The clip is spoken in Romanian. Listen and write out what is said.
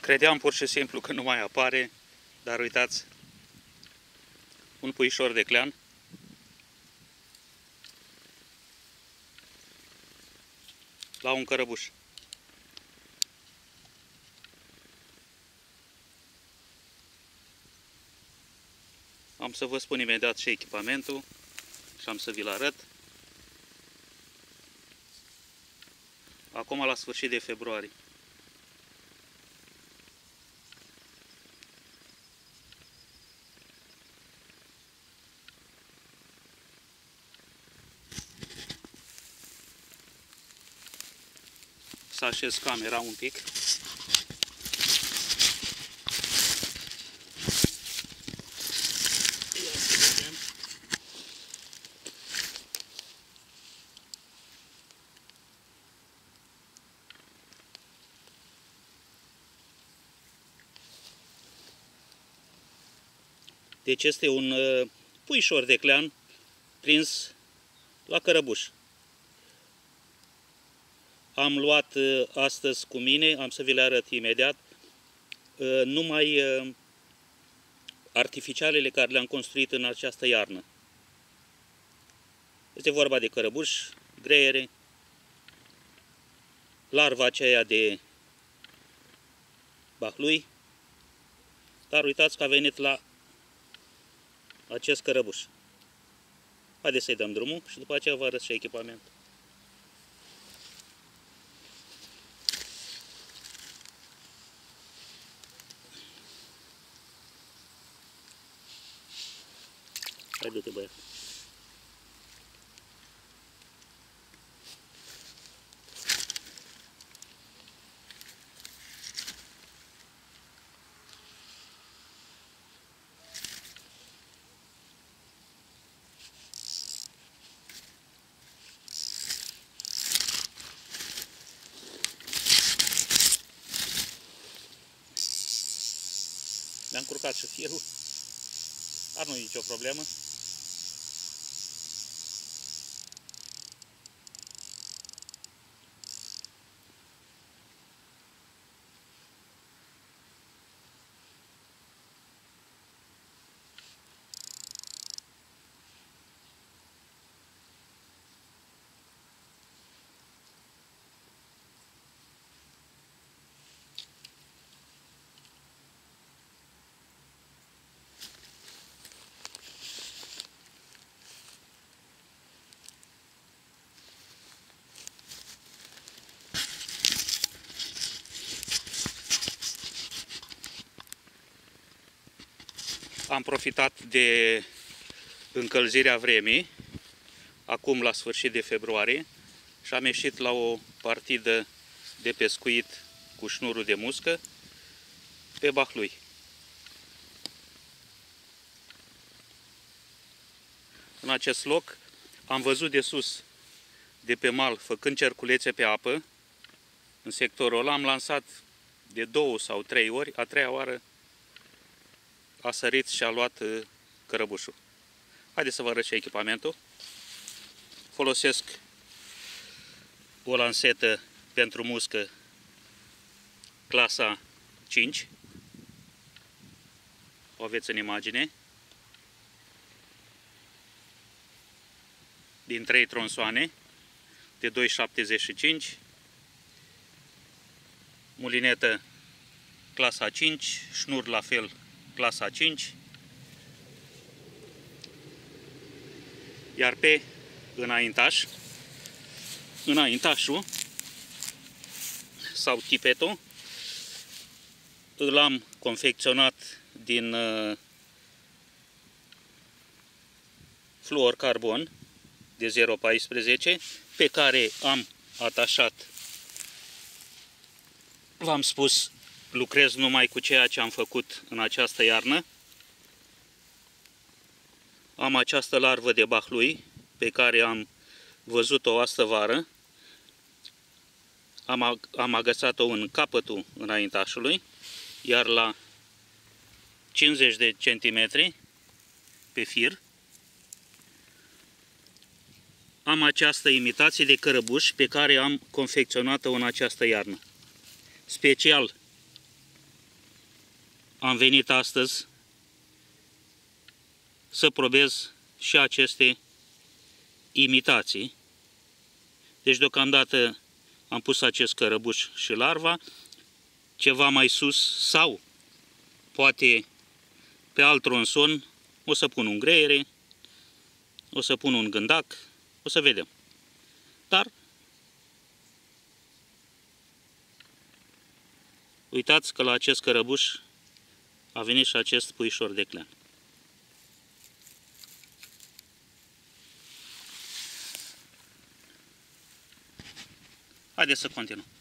Credeam pur și simplu că nu mai apare, dar uitați, un puișor de clean. La un cărăbuș. Am să vă spun imediat și echipamentul și am să vi-l arăt. Acum la sfârșit de februarie. Să așez camera un pic. Deci este un puișor de clean prins la cărăbuș. Am luat astăzi cu mine, am să vi le arăt imediat, numai artificialele care le-am construit în această iarnă. Este vorba de cărăbuș, greiere, larva aceea de bahlui, dar uitați că a venit la acest cărăbuș. Haideți să-i dăm drumul și după aceea vă arăt și echipamentul. Hai, du-te, băiat. Mi-am încurcat și firul, dar nu e nicio problemă. Am profitat de încălzirea vremii, acum la sfârșit de februarie, și am ieșit la o partidă de pescuit cu șnurul de muscă pe bahlui. În acest loc am văzut de sus, de pe mal, făcând cerculețe pe apă, în sectorul ăla am lansat de 2 sau 3 ori, a 3-a oară a sărit și a luat cărăbușul. Haideți să vă arăt și echipamentul. Folosesc o lansetă pentru muscă clasa 5. O aveți în imagine. Din 3 tronsoane de 2,75. Mulinetă clasa 5, șnur la fel clasa 5. Iar pe înaintașul sau tipetul îl am confecționat din fluorcarbon de 0,14 pe care am atașat, v-am spus, lucrez numai cu ceea ce am făcut în această iarnă. Am această larvă de bahlui pe care am văzut-o astăvară. Am agățat-o în capătul înaintașului, iar la 50 de centimetri pe fir am această imitație de cărăbuș pe care am confecționat-o în această iarnă. Special am venit astăzi să probez și aceste imitații. Deci deocamdată am pus acest cărăbuș și larva, ceva mai sus sau poate pe alt tronson o să pun un greiere, o să pun un gândac, o să vedem. Dar uitați că la acest cărăbuș a venit și acest puișor de clean. Haideți să continuăm.